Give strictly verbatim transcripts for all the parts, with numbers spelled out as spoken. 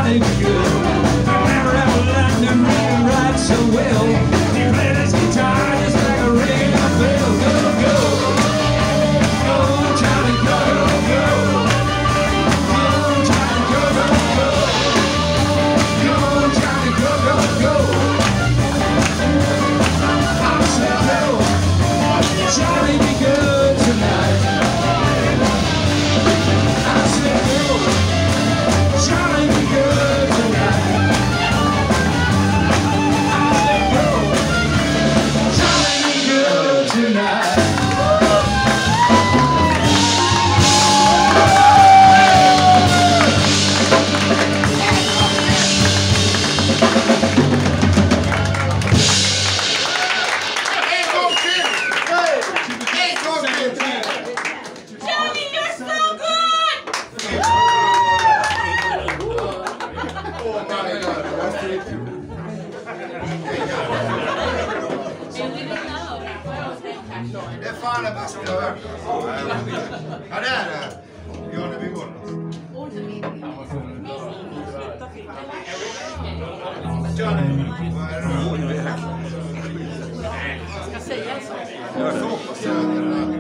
Johnny be good. Never ever learned to read and write so well. He played his guitar just like a ring of bell. Go, go, go, Johnny, go, go, go, Johnny, go, go, go, go, Johnny, go, go, go. I said go, Johnny be good tonight. I said go, Johnny be good tonight. I said go, Johnny be good tonight. Johnny, you're so good! Det är fan det bästa jag har hört. Ja, det är det. Ja, det blir gott. Johnny, vad är det? Jag ska säga så. Jag är så på söder.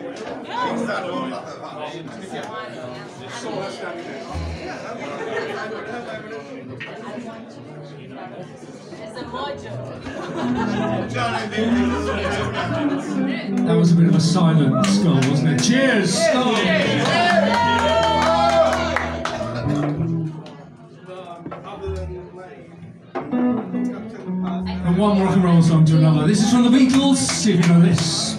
That was a bit of a silent skull, wasn't it? Cheers! Oh. And one rock and roll song to another. This is from the Beatles, if you know this.